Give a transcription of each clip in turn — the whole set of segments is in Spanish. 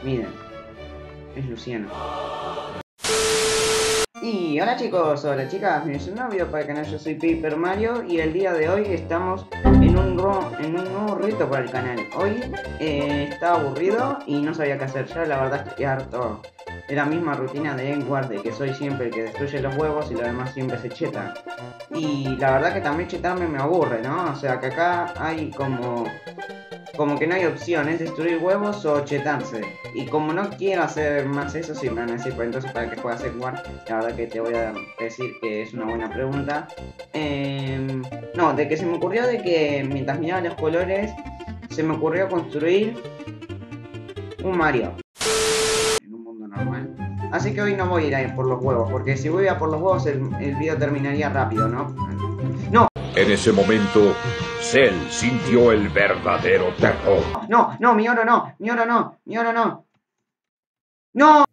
Miren, es Luciano. Y hola chicos, hola chicas, bienvenidos a un nuevo video para el canal. Yo soy Paper Mario y el día de hoy estamos en un nuevo reto para el canal. Hoy estaba aburrido y no sabía qué hacer. Ya la verdad estoy harto de la misma rutina de Edward, de que soy siempre el que destruye los huevos y los demás siempre se chetan. Y la verdad que también chetarme me aburre, ¿no? O sea que acá hay como que no hay opciones, destruir huevos o chetarse. Y como no quiero hacer más eso, si me van a decir, pues entonces para que juegas Edward, la verdad que te voy a decir que es una buena pregunta. No, de que se me ocurrió de que mientras miraba los colores, se me ocurrió construir un Mario en un mundo normal. Así que hoy no voy a ir por los huevos, porque si voy a por los huevos el video terminaría rápido, ¿no? ¡No! En ese momento, Cell sintió el verdadero terror. No, no, mi oro no, mi oro no, mi oro no. ¡No!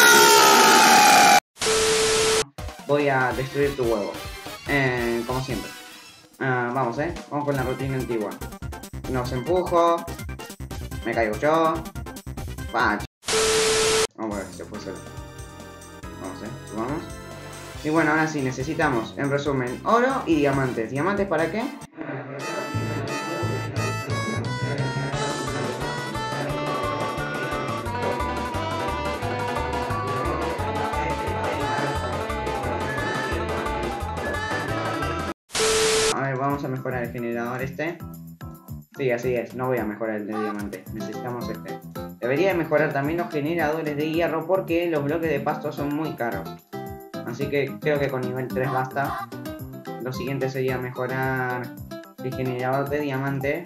Voy a destruir tu huevo. Como siempre. Vamos, vamos con la rutina antigua. Nos empujo. Me caigo yo. Vamos a ver si se fue solo. Vamos, subamos. Y bueno, ahora sí, necesitamos, en resumen, oro y diamantes. ¿Diamantes para qué? A ver, vamos a mejorar el generador este. Sí, así es, no voy a mejorar el de diamante. Necesitamos este. Debería mejorar también los generadores de hierro porque los bloques de pasto son muy caros. Así que creo que con nivel 3 basta. Lo siguiente sería mejorar el generador de diamante.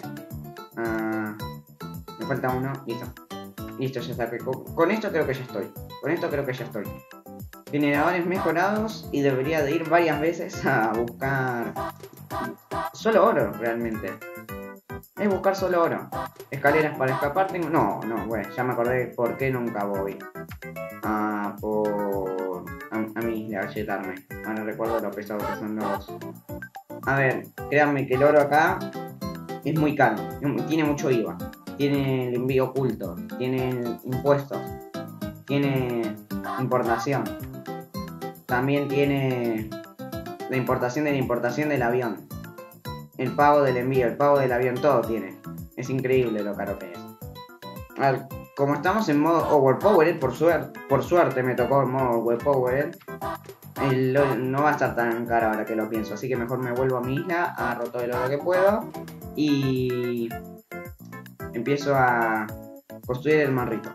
Me falta uno, listo. Listo, ya está. Con esto creo que ya estoy. Con esto creo que ya estoy. Generadores mejorados y debería de ir varias veces a buscar solo oro, realmente. Es buscar solo oro. Escaleras para escapar tengo... No, bueno, ya me acordé por qué nunca voy a mi isla a chetarme. Ahora recuerdo lo pesado que son los... A ver, créanme que el oro acá es muy caro. Tiene mucho IVA. Tiene el envío oculto. Tiene impuestos. Tiene importación. También tiene la importación del avión. El pago del envío, el pago del avión, todo tiene. Es increíble lo caro que es. A ver, como estamos en modo overpowered, por suerte me tocó en modo overpowered, no va a estar tan caro ahora que lo pienso. Así que mejor me vuelvo a mi isla, agarro todo el oro que puedo y empiezo a construir el marrito.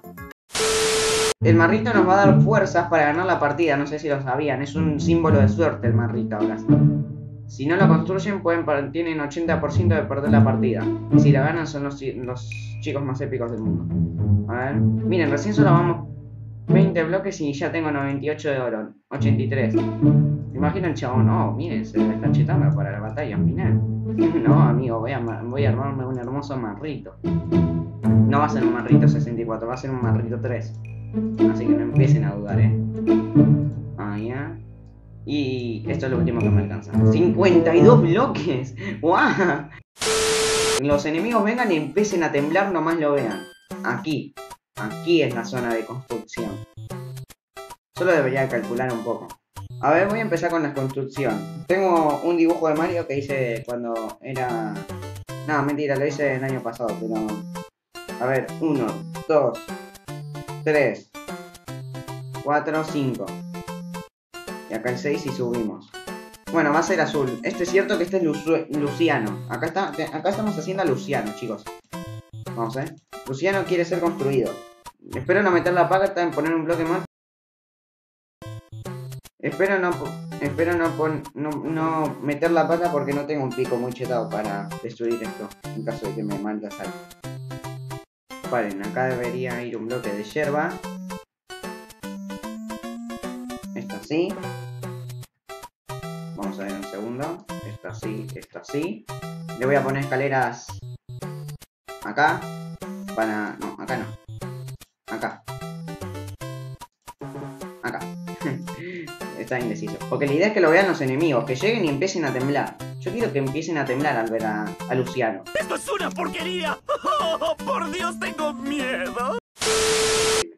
El marrito nos va a dar fuerzas para ganar la partida, no sé si lo sabían, es un símbolo de suerte el marrito ahora. Si no lo construyen tienen 80% de perder la partida. Y si la ganan son los chicos más épicos del mundo. A ver, miren, recién solo vamos 20 bloques y ya tengo 98 de oro, 83. Imagina el chabón, oh, miren, se me está chetando para la batalla final. No, amigo, voy a armarme un hermoso marrito. No va a ser un marrito 64, va a ser un marrito 3. Así que no empiecen a dudar, Ahí, Y esto es lo último que me alcanza. 52 bloques. ¡Guau! Los enemigos vengan y empiecen a temblar, nomás lo vean. Aquí es la zona de construcción. Solo debería calcular un poco. A ver, voy a empezar con la construcción. Tengo un dibujo de Mario que hice cuando era... No, mentira, lo hice el año pasado, pero... A ver, 1, 2, 3, 4, 5. Y acá el 6 y subimos. Bueno, va a ser azul. Es cierto que este es Luciano. Acá estamos haciendo a Luciano, chicos. Vamos, Luciano quiere ser construido. Espero no meter la pata en poner un bloque más. Espero no meter la pata porque no tengo un pico muy chetado para destruir esto. En caso de que me mande sal. Paren, acá debería ir un bloque de yerba. Esto así. Vamos a ver un segundo. Esto así, esto así. Le voy a poner escaleras acá. No, acá no. Acá. Acá. Está indeciso. Porque la idea es que lo vean los enemigos. Que lleguen y empiecen a temblar. Yo quiero que empiecen a temblar al ver a Luciano. ¡Esto es una porquería! ¡Oh, por Dios, tengo miedo!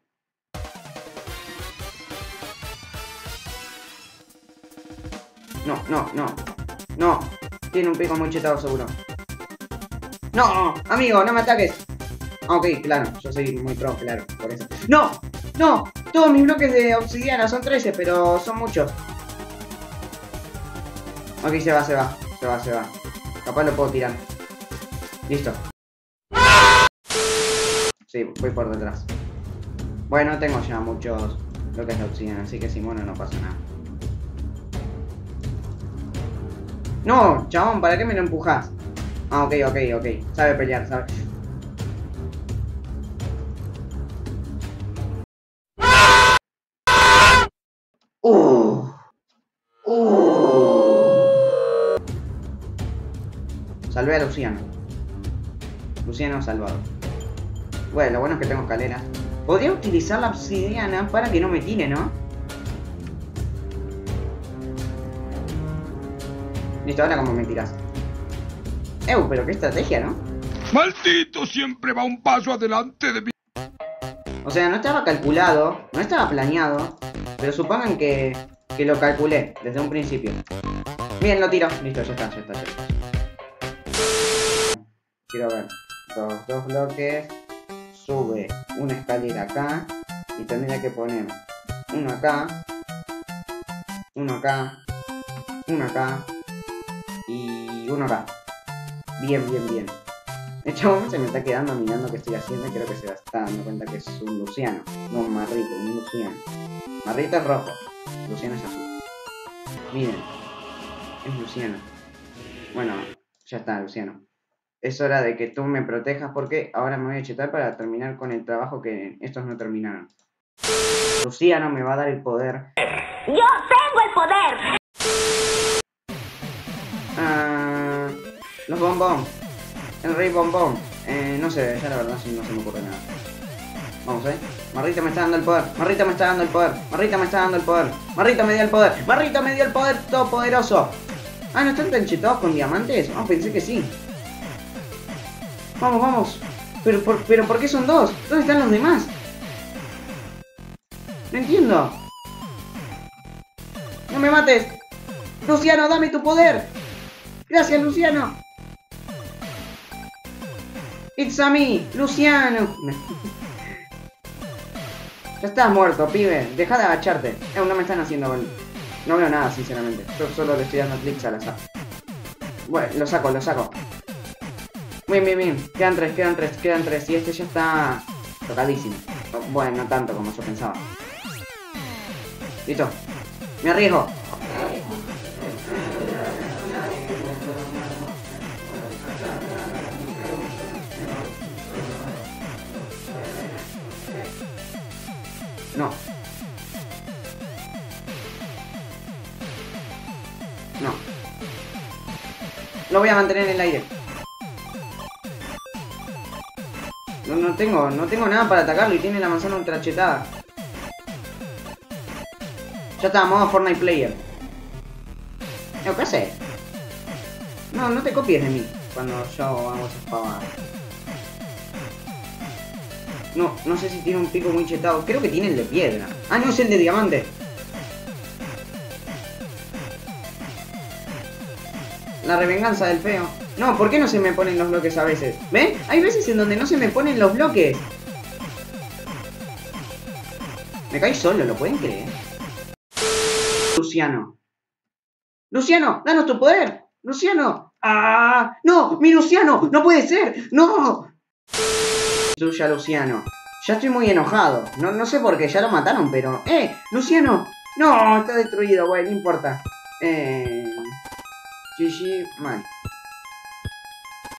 No, no, no. No. Tiene un pico muy chetado seguro. No, amigo, no me ataques. Ok, claro, yo soy muy pro, claro, por eso. ¡No! ¡No! Todos mis bloques de obsidiana son 13, pero son muchos. Ok, se va. Capaz lo puedo tirar. Listo. Sí, voy por detrás. Bueno, tengo ya muchos bloques de obsidiana, así que si muero no pasa nada. No, chabón, ¿para qué me lo empujas? Ah, ok. Sabe pelear, sabe. Salvé a Luciano. Luciano salvado. Bueno, lo bueno es que tengo escaleras. Podría utilizar la obsidiana para que no me tire, ¿no? Listo, ahora como me tiras. Pero qué estrategia, ¿no? Maldito siempre va un paso adelante de mí. O sea, no estaba calculado, no estaba planeado, pero supongan que lo calculé desde un principio. Bien, lo tiro. Listo, ya está. Quiero ver. Dos bloques. Sube una escalera acá. Y tendría que poner uno acá. Uno acá. Uno acá. Y uno acá. Bien. El chabón se me está quedando mirando qué estoy haciendo y creo que se está dando cuenta que es un Luciano. No un Marrito, un Luciano. Marrito es rojo. Luciano es azul. Miren. Es Luciano. Bueno, ya está, Luciano. Es hora de que tú me protejas porque ahora me voy a chetar para terminar con el trabajo que estos no terminaron. Luciano me va a dar el poder. ¡Yo tengo el poder! Los bombón. El rey bombón. No sé, ya la verdad no se me ocurre nada. Vamos, Marrita me está dando el poder. Marrita me dio el poder. Marrita me dio el poder todopoderoso. Ah, ¿no están tan chetados con diamantes? Ah, pensé que sí. Vamos. Pero ¿por qué son dos? ¿Dónde están los demás? No entiendo. No me mates. Luciano, dame tu poder. Gracias, Luciano. It's a me, Luciano. Ya estás muerto, pibe. Deja de agacharte. No me están haciendo gol. No veo nada, sinceramente. Yo solo le estoy dando clics al azar. Bueno, lo saco. Bien. Quedan tres. Y este ya está tocadísimo. Bueno, no tanto como yo pensaba. Listo. Me arriesgo. No. Lo voy a mantener en el aire. No tengo nada para atacarlo y tiene la manzana ultra chetada. Ya está, modo Fortnite Player. ¿Qué haces? No te copies de mí cuando yo hago esas pavadas. No sé si tiene un pico muy chetado. Creo que tiene el de piedra. Ah, no, es el de diamante. La revenganza del feo. No, ¿por qué no se me ponen los bloques a veces? ¿Ven? Hay veces en donde no se me ponen los bloques. Me caí solo, ¿lo pueden creer? Luciano, danos tu poder. Luciano. ¡Ah! ¡No! ¡Mi Luciano! ¡No puede ser! ¡No! Suya, Luciano. Ya estoy muy enojado. No sé por qué, ya lo mataron, pero... ¡Luciano! ¡No! Está destruido, güey, no importa. GG, mal.